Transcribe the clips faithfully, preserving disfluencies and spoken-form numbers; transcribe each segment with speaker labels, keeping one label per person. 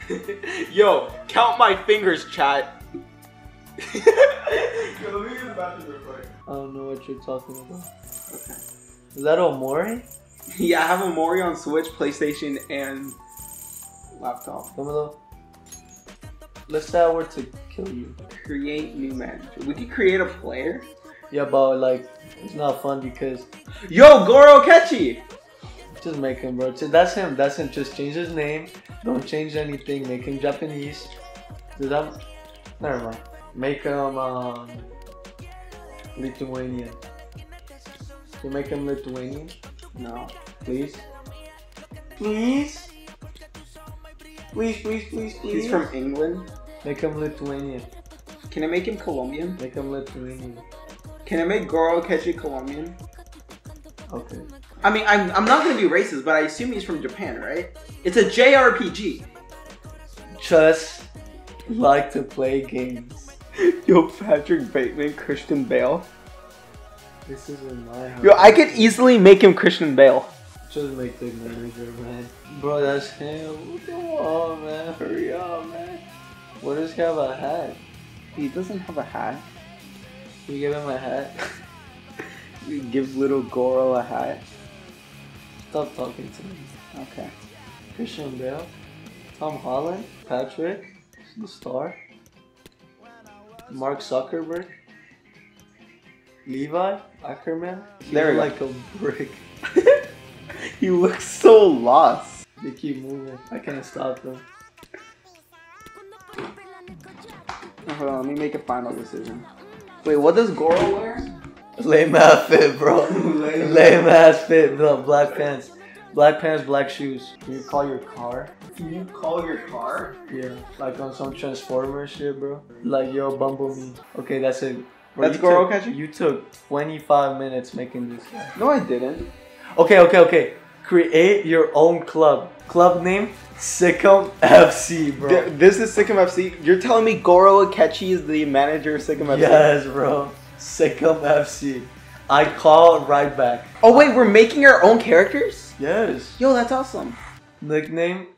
Speaker 1: Yo, count my fingers, chat.
Speaker 2: Yo, let me use the bathroom real quick.
Speaker 3: I don't know what you're talking about.
Speaker 1: Okay.
Speaker 3: Is that Omori?
Speaker 1: Yeah, I have a Mori on Switch, PlayStation, and laptop.
Speaker 3: Camilo, let's say I were to kill you.
Speaker 1: Create new manager. We could create a player.
Speaker 3: Yeah, but like, it's not fun because
Speaker 1: Yo, Goro Kechi!
Speaker 3: just make him, bro. Just- That's him. That's him. Just change his name. Don't change anything. Make him Japanese. Dude, I'm... Never mind. Make him um, Lithuanian. You make him Lithuanian?
Speaker 1: No.
Speaker 3: Please? Please? Please, please, please, please.
Speaker 1: He's from England.
Speaker 3: Make him Lithuanian.
Speaker 1: Can I make him Colombian?
Speaker 3: Make him Lithuanian.
Speaker 1: Can I make Goro Kechi Colombian?
Speaker 3: Okay.
Speaker 1: I mean, I'm, I'm not gonna be racist, but I assume he's from Japan, right? It's a J R P G.
Speaker 3: Just like to play games.
Speaker 1: Yo, Patrick Bateman, Christian Bale.
Speaker 3: This is in my house.
Speaker 1: Yo, I could easily make him Christian Bale.
Speaker 3: Just make the manager, man. Bro, that's him. Come on, man. Hurry up, man. What does he have a hat?
Speaker 1: He doesn't have a hat.
Speaker 3: Can you give him a hat?
Speaker 1: He gives little Goro a hat.
Speaker 3: Stop talking to me.
Speaker 1: Okay.
Speaker 3: Christian Bale, Tom Holland, Patrick, the star, Mark Zuckerberg, Levi Ackerman. He
Speaker 1: There we
Speaker 3: look
Speaker 1: go.
Speaker 3: like a brick.
Speaker 1: He looks so lost.
Speaker 3: They keep moving. I can't stop them.
Speaker 1: Hold on, let me make a final decision. Wait, what does Goro wear?
Speaker 3: Lame ass fit, bro. Lame, Lame ass fit. No, black pants. Black pants, black shoes. Can you call your car?
Speaker 1: Can you call your car?
Speaker 3: Yeah, like on some Transformer shit, bro. Like, yo, Bumblebee. Okay, that's it. Bro,
Speaker 1: That's
Speaker 3: you
Speaker 1: Goro
Speaker 3: took-
Speaker 1: Kechi?
Speaker 3: You took twenty-five minutes making this.
Speaker 1: No, I didn't.
Speaker 3: Okay, okay, okay. Create your own club. Club name, Sikkim F C, bro.
Speaker 1: Th- this is Sikkim F C. You're telling me Goro Akechi is the manager of Sikkim F C?
Speaker 3: Yes, bro. Sikkim F C. I call right back.
Speaker 1: Oh wait, we're making our own characters?
Speaker 3: Yes.
Speaker 1: Yo, that's awesome.
Speaker 3: Nickname?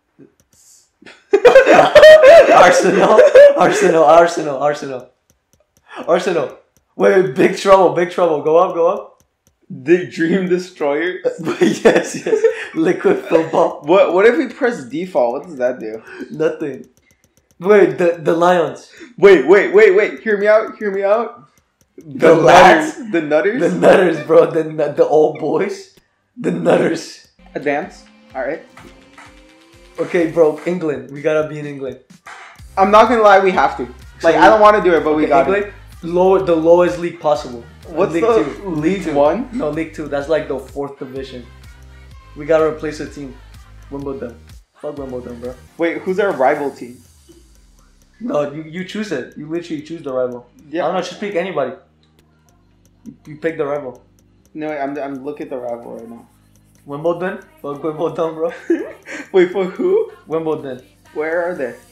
Speaker 3: Arsenal. Arsenal. Arsenal. Arsenal. Arsenal. Wait, wait, big trouble. Big trouble. Go up. Go up.
Speaker 1: The Dream Destroyer?
Speaker 3: Yes, yes. Liquid football.
Speaker 1: What What if we press default? What does that do?
Speaker 3: Nothing. Wait, the the Lions.
Speaker 1: Wait, wait, wait, wait. Hear me out. Hear me out.
Speaker 3: The
Speaker 1: nutters.
Speaker 3: lads?
Speaker 1: The nutters?
Speaker 3: The Nutters, bro. The nut- the old boys. The Nutters.
Speaker 1: A dance. Alright.
Speaker 3: Okay, bro. England. We gotta be in England.
Speaker 1: I'm not gonna lie, we have to. Like,
Speaker 3: So
Speaker 1: I don't want to do it, but we
Speaker 3: Okay,
Speaker 1: got
Speaker 3: England.
Speaker 1: it.
Speaker 3: Low, the lowest league possible.
Speaker 1: What's
Speaker 3: League
Speaker 1: the
Speaker 3: Two.
Speaker 1: League
Speaker 3: Two.
Speaker 1: One?
Speaker 3: No, League Two. That's like the fourth division. We gotta replace a team. Wimbledon. Fuck Wimbledon, bro.
Speaker 1: Wait, who's our rival team?
Speaker 3: No, you, you choose it. You literally choose the rival.
Speaker 1: Yeah.
Speaker 3: I don't know. Just pick anybody. You, you pick the rival.
Speaker 1: No, wait, I'm, I'm looking at the rival right now.
Speaker 3: Wimbledon. Fuck Wimbledon, bro.
Speaker 1: Wait, for who?
Speaker 3: Wimbledon.
Speaker 1: Where are they?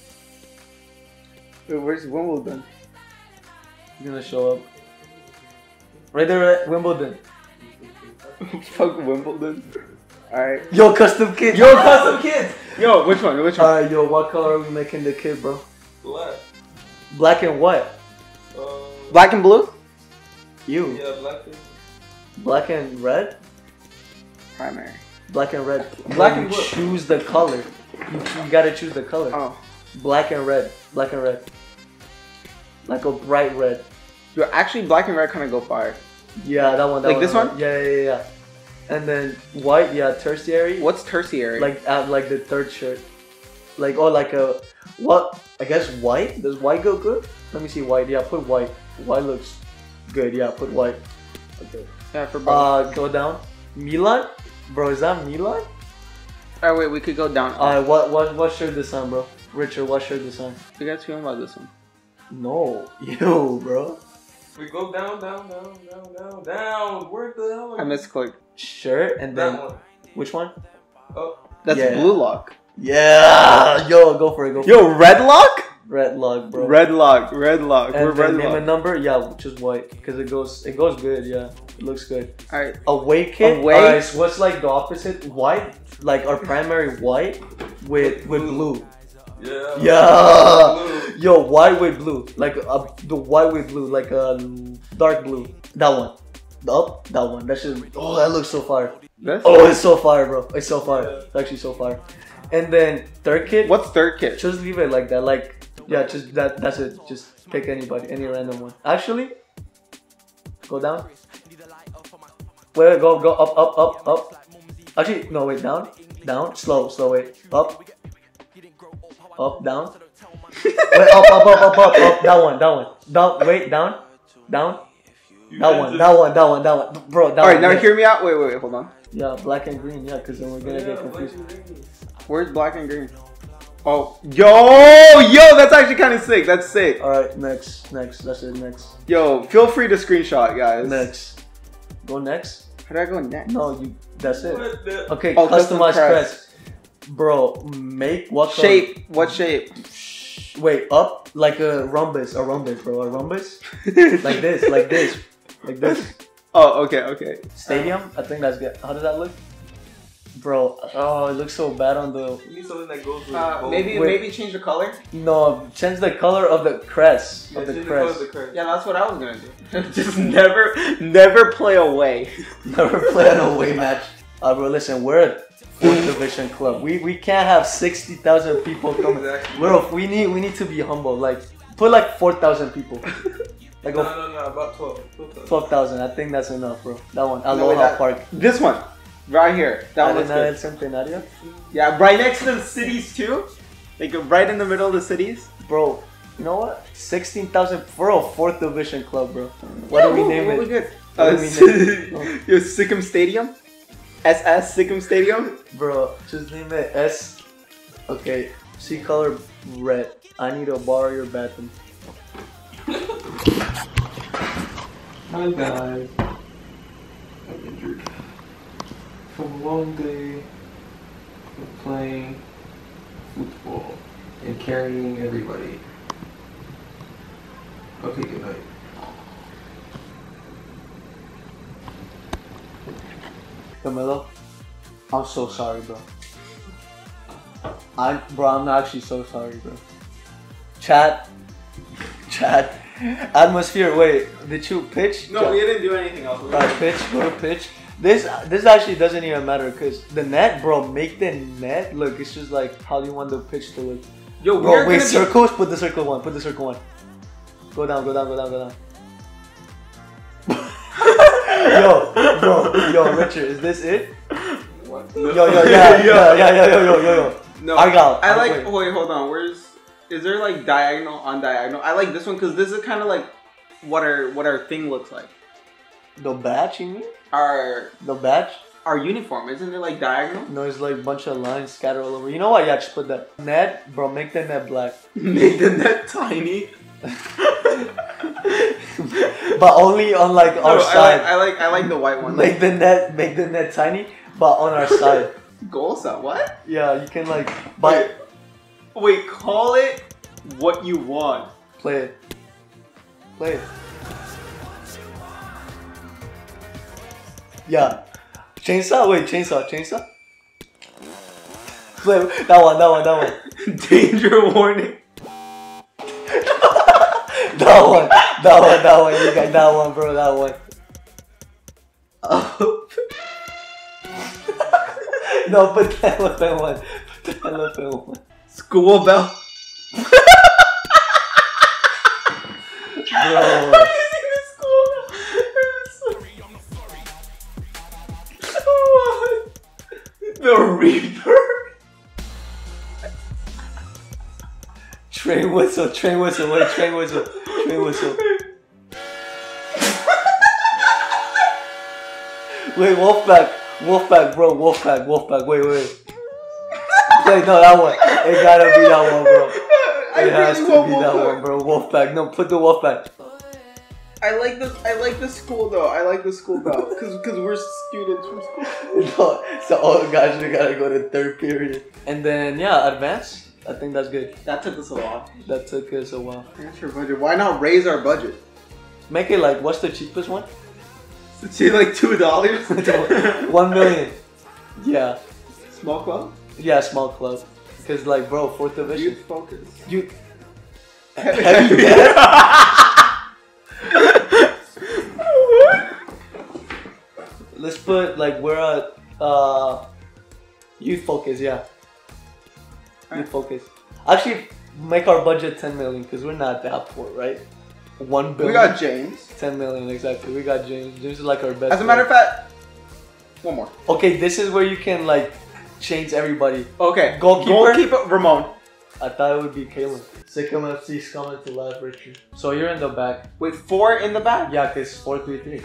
Speaker 1: Wait, where's Wimbledon?
Speaker 3: He's gonna show up. Right there at Wimbledon.
Speaker 1: Fuck Wimbledon. Alright.
Speaker 3: Yo, custom kid.
Speaker 1: Yo, custom kids! Yo, which one? Which one?
Speaker 3: Alright, yo, what color are we making the kid, bro?
Speaker 2: Black.
Speaker 3: Black and what?
Speaker 2: Um,
Speaker 1: Black and blue?
Speaker 3: You.
Speaker 2: Yeah, black. thing.
Speaker 3: Black and red?
Speaker 1: Primary.
Speaker 3: Black and red.
Speaker 1: Black
Speaker 3: No,
Speaker 1: and
Speaker 3: you
Speaker 1: blue.
Speaker 3: choose the color. You, you gotta choose the color.
Speaker 1: Oh.
Speaker 3: Black and red. Black and red. Like a bright red.
Speaker 1: Yo, actually, black and red kind of go fire.
Speaker 3: Yeah, that one. That
Speaker 1: Like
Speaker 3: one,
Speaker 1: this
Speaker 3: that
Speaker 1: one?
Speaker 3: Yeah, yeah, yeah, yeah. And then white, yeah, tertiary.
Speaker 1: What's tertiary?
Speaker 3: Like uh, like the third shirt. Like oh, like a what? I guess white. Does white go good? Let me see white. Yeah, put white. White looks good. Yeah, put white. Okay.
Speaker 1: Yeah, for both.
Speaker 3: Uh, go down. Milan, bro. Is that Milan?
Speaker 1: Alright, wait, we could go down.
Speaker 3: Uh, what what what shirt this on, bro? Richard, what shirt this on?
Speaker 1: You guys feeling about this one?
Speaker 3: No, you, bro.
Speaker 2: We go down, down, down, down, down, down. Where the hell are
Speaker 1: I misclicked.
Speaker 3: Shirt and then
Speaker 2: that one?
Speaker 3: which one?
Speaker 2: Oh,
Speaker 1: That's
Speaker 3: Yeah.
Speaker 1: blue lock.
Speaker 3: Yeah, yo, go for it. Go for
Speaker 1: Yo,
Speaker 3: it.
Speaker 1: red lock?
Speaker 3: Red log, bro.
Speaker 1: Red lock, red lock.
Speaker 3: And
Speaker 1: We're
Speaker 3: then
Speaker 1: red
Speaker 3: name a
Speaker 1: lock.
Speaker 3: number, yeah, just white, because it goes, it goes good, yeah, it looks good.
Speaker 1: Alright.
Speaker 3: Away kit,
Speaker 1: Away?
Speaker 3: alright, so what's like the opposite? White, like our primary white with with blue.
Speaker 2: Yeah.
Speaker 3: Yeah.
Speaker 2: Blue.
Speaker 3: Yo, white with blue, like uh, the white with blue, like a um, dark blue. That one. Up, that one. That should. Oh, that looks so fire.
Speaker 1: This?
Speaker 3: Oh, it's so fire, bro. It's so fire. It's actually so fire. And then third kit.
Speaker 1: What's third kit?
Speaker 3: Just leave it like that. Like, yeah, just that. That's it. Just pick anybody, any random one. Actually, go down. Wait, wait, go, go up, up, up, up. Actually, no, wait, down, down, slow, slow, wait, up, up, down. Wait, up, up, up, up, up, up. That one, that one. Down, wait, down, down. That one, that one, that one, that one, bro. That
Speaker 1: All right,
Speaker 3: one,
Speaker 1: now
Speaker 3: yes.
Speaker 1: hear me out. Wait, wait, wait, hold on.
Speaker 3: Yeah, black and green. Yeah, because then we're gonna get confused.
Speaker 1: Where's black and green? Oh, yo, yo, that's actually kind of sick. That's sick.
Speaker 3: All right, next, next. That's it. Next,
Speaker 1: Yo, feel free to screenshot, guys.
Speaker 3: next. Go next.
Speaker 1: How do I go next?
Speaker 3: No, you. That's it.
Speaker 2: What the?
Speaker 3: Okay,
Speaker 1: Oh, custom
Speaker 3: customized
Speaker 1: crest.
Speaker 3: crest. Bro, make what color?
Speaker 1: Shape. What shape?
Speaker 3: Wait, up like a rhombus, a rhombus, bro, a rhombus. Like this, like this, like this.
Speaker 1: Oh, okay, okay.
Speaker 3: Stadium, I think that's good. How does that look, bro? Oh, it looks so bad on the.
Speaker 2: You need something that goes with
Speaker 1: Uh,
Speaker 2: both.
Speaker 1: maybe,
Speaker 3: Wait.
Speaker 1: maybe change the color.
Speaker 3: No, change the color of the crest
Speaker 2: Yeah,
Speaker 3: of the
Speaker 2: change the color of
Speaker 3: crest.
Speaker 2: the crest.
Speaker 1: Yeah, that's what I was gonna do. Just never, never play away.
Speaker 3: Never play an away match. Uh, bro, listen, we're a fourth division club. We we can't have sixty thousand people coming.
Speaker 2: Exactly.
Speaker 3: We're a, we need we need to be humble. Like put like four thousand people. Like
Speaker 2: No,
Speaker 3: a
Speaker 2: no, no, about twelve.
Speaker 3: twelve thousand. I think that's enough, bro. That one,
Speaker 1: No,
Speaker 3: Aloha
Speaker 1: wait, that-
Speaker 3: Park.
Speaker 1: This one, right here. That one looks
Speaker 3: Arena
Speaker 1: good.
Speaker 3: del Centenario.
Speaker 1: Yeah, right next to the cities too. Like right in the middle of the cities.
Speaker 3: Bro, you know what? sixteen thousand for a fourth division club, bro. What do we name
Speaker 1: what
Speaker 3: it?
Speaker 1: we good?
Speaker 3: What
Speaker 1: Uh,
Speaker 3: do we name it?
Speaker 1: Yo, Sikkim Stadium. S S Sikkim Stadium.
Speaker 3: Bro, just name it S. Okay, sea color red. I need to borrow your bathroom.
Speaker 2: Hi guys. I'm injured. From a long day of playing football and carrying everybody. Okay, good night.
Speaker 3: Camilo, I'm so sorry, bro. I'm, bro, I'm actually so sorry, bro. Chat, chat, atmosphere. Wait, did you pitch?
Speaker 1: No, we didn't do anything else.
Speaker 3: Alright, pitch. Go to pitch. This this actually doesn't even matter because the net, bro. Make the net look. It's just like how do you want the pitch to look.
Speaker 1: Yo,
Speaker 3: Bro,
Speaker 1: we're
Speaker 3: wait,
Speaker 1: gonna be-
Speaker 3: circles. Put the circle one. Put the circle one. Go down. Go down. Go down. Go down. Yo, bro, yo, Richard, is this it?
Speaker 2: What?
Speaker 3: Yo, yo, yeah, yeah, yeah, yeah, yo, yo, yo, yo.
Speaker 1: No,
Speaker 3: I got.
Speaker 1: I
Speaker 3: I
Speaker 1: like.
Speaker 3: wait.
Speaker 1: Wait, hold on. Where's? Is there like diagonal on diagonal? I like this one because this is kind of like what our what our thing looks like.
Speaker 3: The badge, you mean?
Speaker 1: Our
Speaker 3: The badge?
Speaker 1: our uniform isn't it like diagonal?
Speaker 3: No, it's like a bunch of lines scattered all over. You know what? Yeah, just put that net, bro. Make the net black,
Speaker 1: Make the net tiny.
Speaker 3: but only on like
Speaker 1: No,
Speaker 3: our
Speaker 1: I like
Speaker 3: side.
Speaker 1: I like I like the white one.
Speaker 3: Make the net, make the net tiny, but on our side.
Speaker 1: Golsa, what?
Speaker 3: Yeah, you can like, but
Speaker 1: Wait, wait, call it what you want.
Speaker 3: play it, play it. Yeah, chainsaw. Wait, chainsaw, chainsaw. Play that one, that one, that one.
Speaker 1: Danger warning.
Speaker 3: That one, that one, that one. You got that one, bro. That one. Oh. No, put the elephant one. Put the elephant one.
Speaker 1: School bell.
Speaker 3: Bro.
Speaker 1: The Reaper.
Speaker 3: Train whistle, train whistle, wait, train whistle, train whistle. Wait, Wolfpack, Wolfpack, bro, Wolfpack, Wolfpack, wait, wait. Wait, no, that one. It gotta be that one, bro.
Speaker 1: I
Speaker 3: It has to
Speaker 1: really
Speaker 3: be
Speaker 1: want
Speaker 3: that
Speaker 1: Wolfpack.
Speaker 3: one, bro. Wolfpack, no, put the Wolfpack.
Speaker 1: I like this. I like the school though. I like the school bell because because we're students from school.
Speaker 3: No, so all guys, we gotta go to third period. And then, yeah, advance. I think that's good.
Speaker 1: That took us a lot.
Speaker 3: That took us a while.
Speaker 1: What's your budget? Why not raise our budget?
Speaker 3: Make it like, what's the cheapest one?
Speaker 1: See, like two dollars.
Speaker 3: One million. Yeah.
Speaker 1: Small club.
Speaker 3: Yeah, small club. Cause like, bro, fourth division.
Speaker 1: Youth focus.
Speaker 3: You. Heavy debt. Let's put like we're at uh, youth focus, yeah. Youth focus. Actually, make our budget ten million because we're not that poor, right? One billion.
Speaker 1: We got James.
Speaker 3: ten million exactly. We got James. James is like our best.
Speaker 1: As a matter of fact, one more.
Speaker 3: Okay, this is where you can like change everybody.
Speaker 1: Okay,
Speaker 3: Goalkeeper?
Speaker 1: Goalkeeper Ramon.
Speaker 3: I thought it would be Caleb. Sikkim F C's coming to life, Richard. So you're in the back.
Speaker 1: With four in the back.
Speaker 3: Yeah, cause four three three.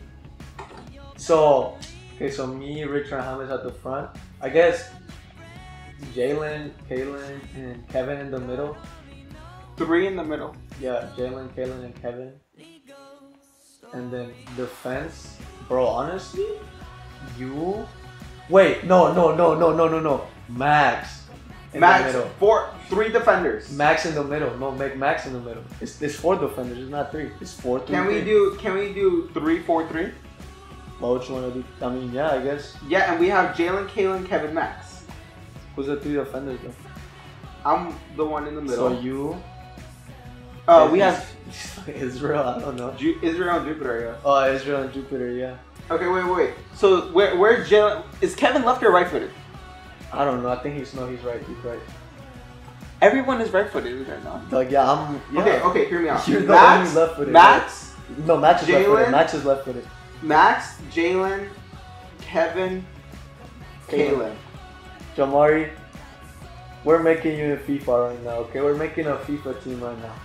Speaker 3: So, okay, so me, Richard, and James at the front. I guess Jalen, Kalen, and Kevin in the middle.
Speaker 1: Three in the middle.
Speaker 3: Yeah, Jalen, Kalen, and Kevin. And then defense, bro. Honestly, you. Wait, no, no, no, no, no, no, no. Max. In
Speaker 1: Max,
Speaker 3: the middle.
Speaker 1: four, three defenders.
Speaker 3: Max in the middle. No, make Max in the middle. It's, it's four defenders. It's not three. It's four. Three,
Speaker 1: Can we
Speaker 3: three.
Speaker 1: do? Can we do three, four, three?
Speaker 3: What would you want to do? I mean, yeah, I guess.
Speaker 1: Yeah, and we have Jalen, Kalen, Kevin, Max.
Speaker 3: Who's the three defenders though?
Speaker 1: I'm the one in the middle.
Speaker 3: So you.
Speaker 1: Uh, we have
Speaker 3: Israel. I don't know.
Speaker 1: Ju- Israel and Jupiter. Yeah.
Speaker 3: Oh, Israel and Jupiter. Yeah.
Speaker 1: Okay, wait, wait. So where, where's Jalen? Is Kevin left or right-footed?
Speaker 3: I don't know. I think he's no. He's right. He's right.
Speaker 1: Everyone is right-footed right now.
Speaker 3: Like yeah, I'm. Yeah.
Speaker 1: Okay, okay. Hear me out.
Speaker 3: You're the
Speaker 1: Max,
Speaker 3: only left-footed.
Speaker 1: Max,
Speaker 3: No, Max is left-footed.
Speaker 1: Jalen?
Speaker 3: Max is left-footed.
Speaker 1: Max, Jalen, Kevin, Kalen.
Speaker 3: Jamari, we're making you a FIFA right now, okay? We're making a FIFA team right now.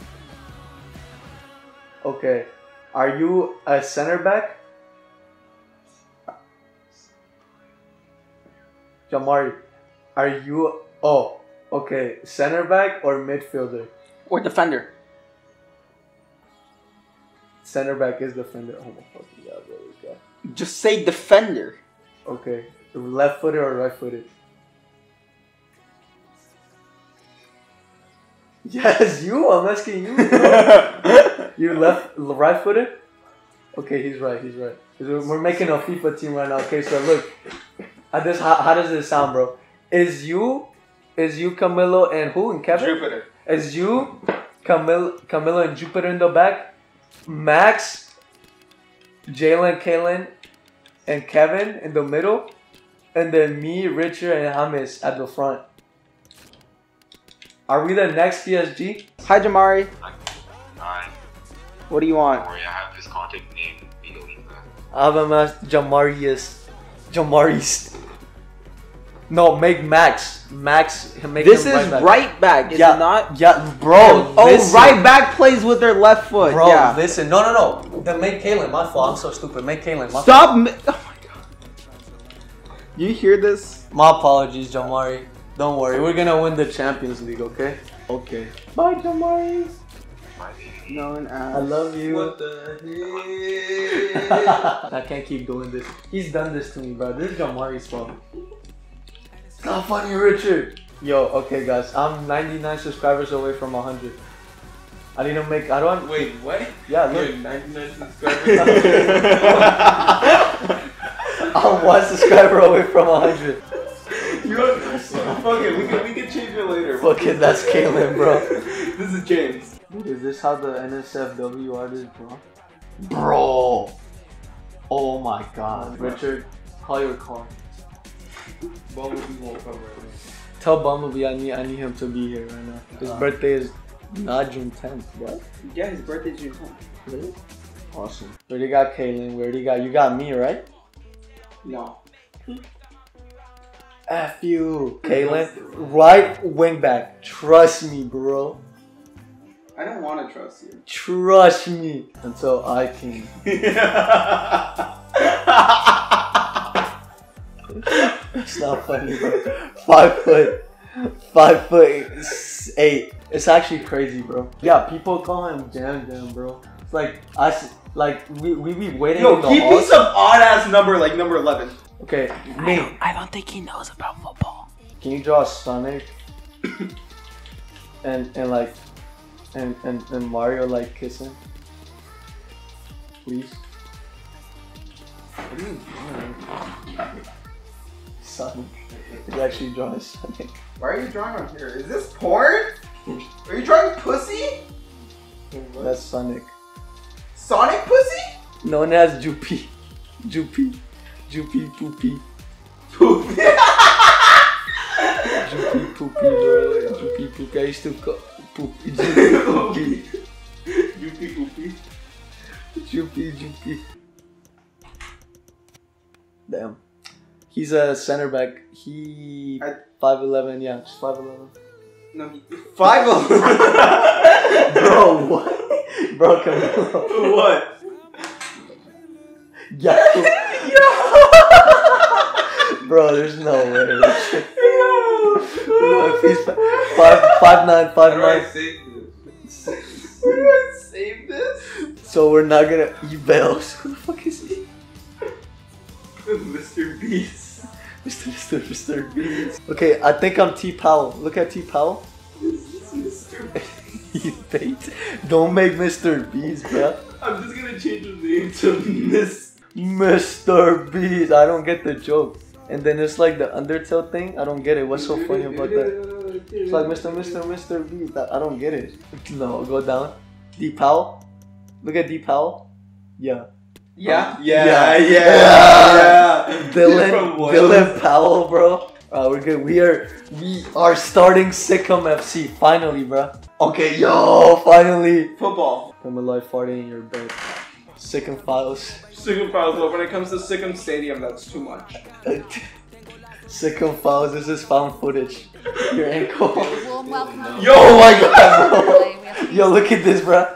Speaker 3: Okay. Are you a center back? Jamari, are you... Oh, okay. Center back or midfielder?
Speaker 1: Or defender.
Speaker 3: Center back is defender. Oh my fucking god, bro. This guy.
Speaker 1: Just say defender.
Speaker 3: Okay. Left footed or right footed? Yes, you. I'm asking you. Bro. You left, right footed? Okay, he's right. He's right. We're making a FIFA team right now. Okay, so look. At this, how, how does this sound, bro? Is you, is you Camilo and who and Kevin?
Speaker 1: Jupiter.
Speaker 3: Is you, Camilo, Camilo and Jupiter in the back? Max, Jalen, Kalen, and Kevin in the middle, and then me, Richard, and James at the front. Are we the next P S G?
Speaker 1: Hi, Jamari.
Speaker 4: Hi.
Speaker 1: What do you want?
Speaker 4: Sorry, I have his contact name below you.
Speaker 3: I have him as Jamarius. Jamaris. No, make Max. Max. Make
Speaker 1: This
Speaker 3: him
Speaker 1: is
Speaker 3: right back.
Speaker 1: right back, is
Speaker 3: yeah,
Speaker 1: it not?
Speaker 3: Yeah, bro.
Speaker 1: Oh,
Speaker 3: listen.
Speaker 1: right back plays with their left foot.
Speaker 3: Bro,
Speaker 1: yeah.
Speaker 3: listen. No, no, no. Then make Kalen. My fault. I'm so stupid. Make Kalen. My
Speaker 1: Stop. Mi- oh my god. You hear this?
Speaker 3: My apologies, Jamari. Don't worry. We're gonna win the Champions League, okay?
Speaker 1: Okay.
Speaker 3: Bye, Jamari.
Speaker 4: My baby.
Speaker 1: Known as.
Speaker 3: I love you.
Speaker 2: What the heck?
Speaker 3: I can't keep doing this. He's done this to me, bro. This is Jamari's fault. It's not funny, Richard. Yo, okay, guys. I'm ninety-nine subscribers away from one hundred. I need to make. I don't.
Speaker 2: Wait, what?
Speaker 3: Yeah, look.
Speaker 2: You're ninety-nine subscribers.
Speaker 3: I'm one subscriber away from one hundred.
Speaker 1: You fuck it. We can we can change it later.
Speaker 3: Fuck it, that's Kalen, bro.
Speaker 1: This is James.
Speaker 3: Dude, is this how the N S F W artist, bro? Bro! Oh my god. Richard, call your car.
Speaker 2: Bumblebee won't come right now.
Speaker 3: Tell Bumblebee I need I need him to be here right now. His
Speaker 1: Uh.
Speaker 3: birthday is not June tenth, what?
Speaker 1: Yeah, his birthday's June tenth.
Speaker 3: Really? Awesome. We already got Kaylin, we already got you got me, right?
Speaker 1: No.
Speaker 3: F you. Kaylin, right wing back. Trust me, bro.
Speaker 1: I don't want to trust you.
Speaker 3: Trust me. Until I can. It's not funny, bro. Five foot, five foot eight. It's actually crazy, bro. Yeah, people call him Jam Jam, bro. It's like I, s- like we we be waiting.
Speaker 1: Yo,
Speaker 3: in the
Speaker 1: keep me
Speaker 3: halls.
Speaker 1: some odd ass number like number eleven.
Speaker 3: Okay, me.
Speaker 1: I don't think he knows about football.
Speaker 3: Can you draw Sonic and and like and and, and Mario like kissing? Please. Sonic. He's actually drawing Sonic.
Speaker 1: Why are you drawing on here? Is this porn? Are you drawing pussy?
Speaker 3: That's Sonic.
Speaker 1: Sonic pussy?
Speaker 3: Known as Joopy. Joopy. Joopy Poopy.
Speaker 1: Poopy.
Speaker 3: Joopy Poopy, bro. Joopy Poopy. I used to call poop. Joopy Poopy.
Speaker 1: Joopy Poopy.
Speaker 3: Joopy Joopy. Damn. He's a center back. He five eleven, yeah, just five eleven.
Speaker 1: No, he five eleven.
Speaker 3: Bro, what? Bro, come on.
Speaker 1: What?
Speaker 3: Yeah. Bro, there's no way. Bro, if he's five five nine five
Speaker 2: How do I
Speaker 3: nine.
Speaker 2: save this?
Speaker 1: Where do I save this?
Speaker 3: So we're not gonna eat bells. Who the fuck is he?
Speaker 1: Mister Beast.
Speaker 3: Mister Mister Mister Beast. Okay, I think I'm T Powell. Look at T Powell.
Speaker 1: This is Mister Beast.
Speaker 3: You bait. Don't make Mister Beast, bro.
Speaker 1: I'm just gonna change his name to Miss.
Speaker 3: Mister Beast. I don't get the joke. And then it's like the Undertale thing. I don't get it. What's so funny about that? It's like Mister Mister Mister Beast. I don't get it. No, go down. D Powell. Look at D Powell. Yeah.
Speaker 1: Yeah,
Speaker 3: Yeah.
Speaker 1: yeah, yeah, yeah.
Speaker 3: Dylan,
Speaker 1: From what?
Speaker 3: Dylan Powell, bro. Uh, we're good. We are, we are starting Sikkim F C finally, bro. Okay, yo, finally.
Speaker 1: Football.
Speaker 3: I'm alive farting in your bed. Sikkim Files.
Speaker 1: Sikkim Files, but when it comes to Sikkim Stadium, that's too much.
Speaker 3: Sikkim Files. This is found footage. Your ankle.
Speaker 5: Warm welcome.
Speaker 1: Yo,
Speaker 3: Oh my god, bro.
Speaker 5: Today we are
Speaker 3: Yo, look at this, bro.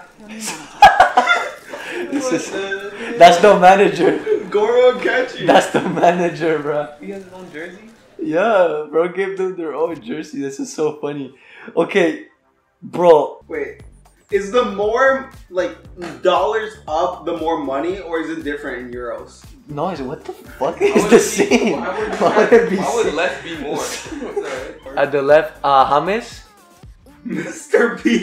Speaker 3: This is. That's the manager.
Speaker 1: Goro Akechi.
Speaker 3: That's the manager, bro.
Speaker 1: He has his own jersey?
Speaker 3: Yeah, bro, gave them their own jersey. This is so funny. Okay, bro.
Speaker 1: Wait, is the more, like, dollars up the more money, or is it different in euros?
Speaker 3: No, I said, what the fuck
Speaker 2: Why
Speaker 3: is
Speaker 2: would
Speaker 3: the
Speaker 2: it be-
Speaker 3: same?
Speaker 2: Why would,
Speaker 3: Why would it be
Speaker 2: why would
Speaker 3: same?
Speaker 2: less be more? What's that?
Speaker 3: At the left, uh, James.
Speaker 1: Mister B.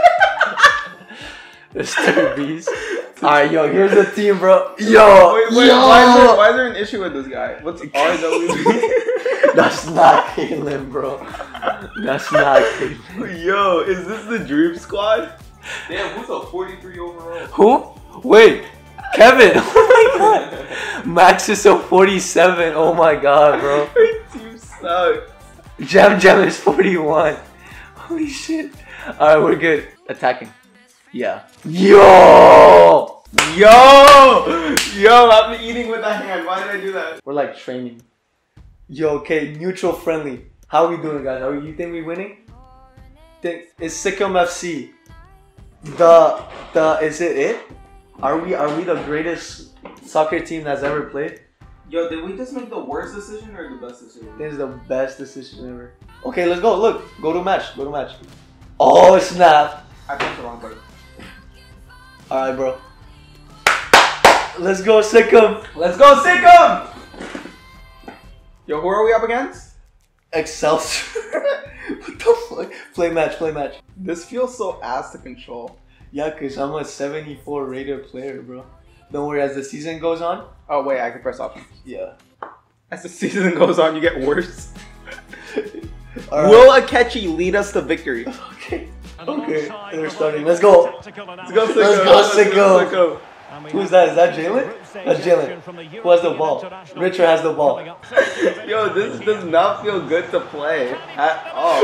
Speaker 3: Mister Beast. Alright, yo, here's the team, bro. Yo,
Speaker 1: Wait, wait,
Speaker 3: yo.
Speaker 1: why is, there, why is there an issue with this guy? What's R W B?
Speaker 3: That's not Caitlyn, bro. That's not Caitlyn.
Speaker 1: Yo, is this the Dream Squad?
Speaker 2: Damn, who's a forty-three overall?
Speaker 3: Who? Wait, Kevin. Oh my god. Max is a forty-seven. Oh my god, bro.
Speaker 1: Your team sucks.
Speaker 3: Jam Jam is forty-one. Holy shit. Alright, we're good. Attacking. Yeah. Yo!
Speaker 1: Yo! Yo, I'm eating with a hand. Why did I do that?
Speaker 3: We're like training. Yo, okay, neutral friendly. How are we doing, guys? Are we, you think we winning? Think it's Sikkim F C. The the is it it? Are we are we the greatest soccer team that's ever played?
Speaker 1: Yo, did we just make the worst decision or the best decision?
Speaker 3: This is the best decision ever. Okay, let's go. Look, go to match. Go to match. Oh snap!
Speaker 1: I pressed the wrong button.
Speaker 3: All right, bro. Let's go, Sikkim.
Speaker 1: Let's go, Sikkim! Yo, who are we up against?
Speaker 3: Excelsior. What the fuck? Play match. Play match.
Speaker 1: This feels so ass to control.
Speaker 3: Yeah, cause I'm a seventy-four rated player, bro. Don't worry, as the season goes on.
Speaker 1: Oh, wait, I can press options.
Speaker 3: Yeah.
Speaker 1: As the season goes on, you get worse.
Speaker 3: All right.
Speaker 1: Will Akechi lead us to victory?
Speaker 3: Okay. Okay. They're starting. Let's go.
Speaker 1: Let's go, Sikkim.
Speaker 3: Let's go, Sikkim. Who's that? Is that Jalen? That's Jalen. Who has the ball? Richard has the ball.
Speaker 1: Yo, this does not feel good to play at all.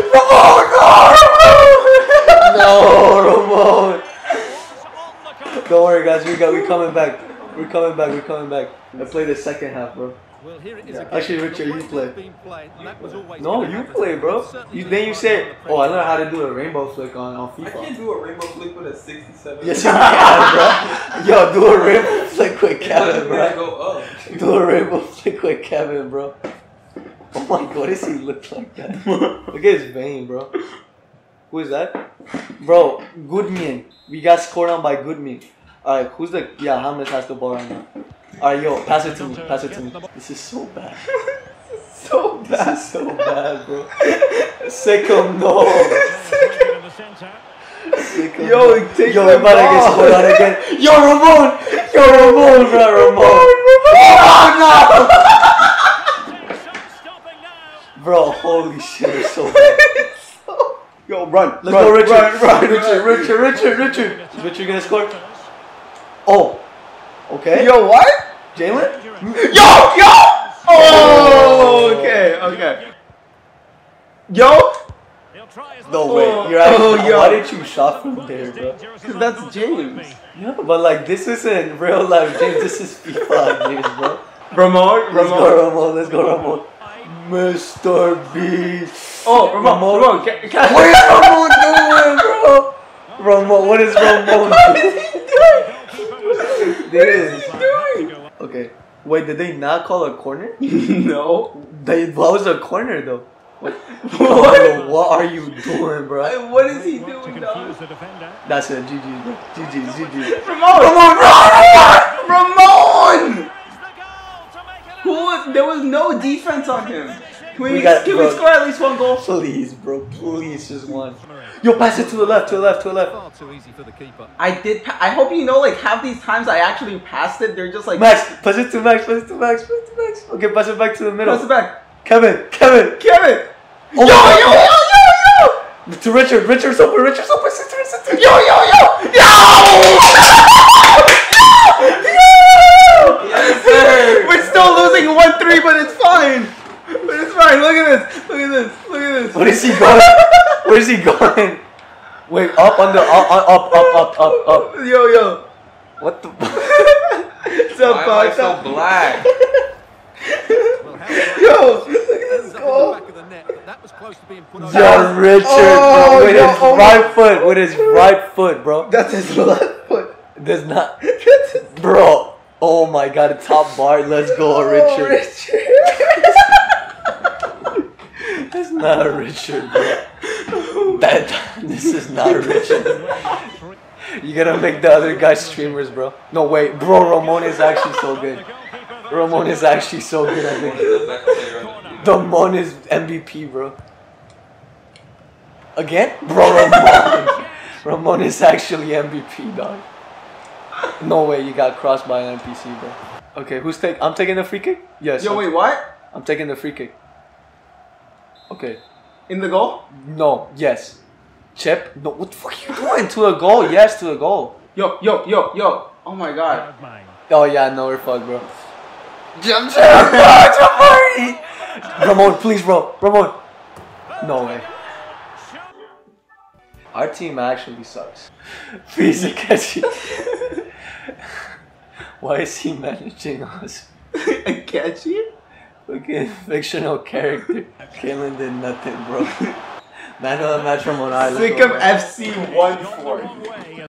Speaker 3: No, Ramon. Don't worry, guys. We got. We coming back. We're coming back. We're coming back. I played the second half, bro.
Speaker 6: Well, here it is
Speaker 3: Yeah.
Speaker 6: again.
Speaker 3: Actually, Richard, you play.
Speaker 6: Being played, and that was always
Speaker 3: No,
Speaker 6: gonna
Speaker 3: you
Speaker 6: happen.
Speaker 3: play, bro. You then you say, "Oh, I learned how to do a rainbow flick on on
Speaker 2: I can't
Speaker 3: FIFA."
Speaker 2: do a rainbow flick with a sixty-seven.
Speaker 3: Yes, you can, bro. Yo, do a rainbow flick with Kevin,
Speaker 2: When I
Speaker 3: bro.
Speaker 2: go up.
Speaker 3: Do a rainbow flick with Kevin, bro. Oh my god, what does he look like that? Look at his vein, bro. Who is that? Bro, Goodman. We got scored on by Goodman. Alright, who's the... Yeah, Hamlet has the ball right now. Alright, yo, pass it to me. Pass it to me. This is so bad.
Speaker 1: So
Speaker 3: This
Speaker 1: bad.
Speaker 3: is so bad, bro. Sikkim, no. Sikkim,
Speaker 1: Yo,
Speaker 3: no.
Speaker 1: take
Speaker 3: Yo,
Speaker 1: the
Speaker 3: we're about to get
Speaker 1: ball.
Speaker 3: scored on again. Yo, Ramon! Yo, Ramon, bro, Ramon. Oh, no! Bro, holy shit, they're so bad.
Speaker 1: Yo, run.
Speaker 3: Let's
Speaker 1: run,
Speaker 3: go, Richard.
Speaker 1: Run, run,
Speaker 3: Richard,
Speaker 1: run.
Speaker 3: Richard, Richard, Richard. Is Richard gonna score? Oh. Okay.
Speaker 1: Yo, what?
Speaker 3: Jalen?
Speaker 1: Yo, yo! Oh, okay, okay. Yo?
Speaker 3: No way.
Speaker 1: Oh,
Speaker 3: You're actually,
Speaker 1: oh, yo.
Speaker 3: why did you shot from there, bro?
Speaker 1: Because that's James.
Speaker 3: Yeah, but like this isn't real life, James. This is FIFA, James, bro.
Speaker 1: Ramon,
Speaker 3: Let's
Speaker 1: Ramon.
Speaker 3: go, Ramon. Let's go, Ramon. Mister Beast.
Speaker 1: Oh, Ramon, Ramon. Can, can
Speaker 3: What is Ramon doing, bro? Ramon, what is Ramon doing? This.
Speaker 1: doing?
Speaker 3: Okay. Wait, did they not call a corner?
Speaker 1: No.
Speaker 3: They, what was a corner though? What?
Speaker 1: What?
Speaker 3: What are you doing, bro?
Speaker 1: Uh, What is he doing, dog?
Speaker 3: That's it. G G, bro. G G, G G.
Speaker 1: Ramon! Ramon! Ramon! Ramon! Who was, there was no defense on him. Can we,
Speaker 3: We got-
Speaker 1: can
Speaker 3: bro.
Speaker 1: we score at least one goal?
Speaker 3: Please, bro. Please, just one. Yo, pass it to the left, to the left, to the left.
Speaker 6: Far too easy for the keeper.
Speaker 1: I did. Pa- I hope you know, like half these times I actually passed it. They're just like
Speaker 3: Max, pass it to Max, pass it to Max, pass it to Max. Okay, pass it back to the middle.
Speaker 1: pass it back.
Speaker 3: Kevin, Kevin.
Speaker 1: Kevin.
Speaker 3: Oh
Speaker 1: yo,
Speaker 3: my
Speaker 1: yo,
Speaker 3: God.
Speaker 1: yo, yo, yo.
Speaker 3: To Richard, Richard's open, Richard's open, sit to sit to
Speaker 1: Yo, yo, yo, yo.
Speaker 2: Yes, sir.
Speaker 1: We're still losing one three, but it's fine. But it's fine. Look at this. Look at this. Look at this.
Speaker 3: What is he going? Where is he going? Wait, up, under, up, up, up, up, up, up.
Speaker 1: Yo, yo.
Speaker 3: What the?
Speaker 1: What's up,
Speaker 2: Why am I
Speaker 1: Pata?
Speaker 2: so black?
Speaker 6: Well, how
Speaker 1: Yo, look at this
Speaker 6: ends up in the
Speaker 1: goal.
Speaker 6: back of the net, but that was close to being put over.
Speaker 3: Yo, Richard,
Speaker 1: Oh,
Speaker 3: bro, with
Speaker 1: yo,
Speaker 3: his
Speaker 1: oh.
Speaker 3: right foot, with his right foot, bro.
Speaker 1: That's his left foot.
Speaker 3: There's not,
Speaker 1: That's his
Speaker 3: bro. Oh my God, top bar. Let's go,
Speaker 1: Oh,
Speaker 3: Richard.
Speaker 1: Richard.
Speaker 3: That's not a Richard, bro. That this is not a Richard. You gotta make the other guys streamers, bro. No wait, bro. Ramon is actually so good. Ramon is actually so good. I think.
Speaker 2: The best player on the team.
Speaker 3: Ramon is M V P, bro. Again, bro. Ramon. Ramon is actually M V P, dog. No way, you got crossed by an N P C, bro. Okay, who's take? I'm taking the free kick. Yes.
Speaker 1: Yo,
Speaker 3: I'm,
Speaker 1: wait, what?
Speaker 3: I'm taking the free kick. Okay.
Speaker 1: In the goal?
Speaker 3: No. Yes. Chip. No. What the fuck are you doing? To a goal. Yes, to a goal.
Speaker 1: Yo, yo, yo, yo. Oh my God.
Speaker 3: Oh yeah, no, we're fucked, bro. Jump, jump, jump, jump, Ramon, please, bro. Ramon. No way. Our team actually sucks. Please, catch it. Why is he managing us?
Speaker 1: I catch you?
Speaker 3: Fucking fictional character. Kalen did nothing, bro. Man of the match from Rhode Island.
Speaker 1: Think of F C one four.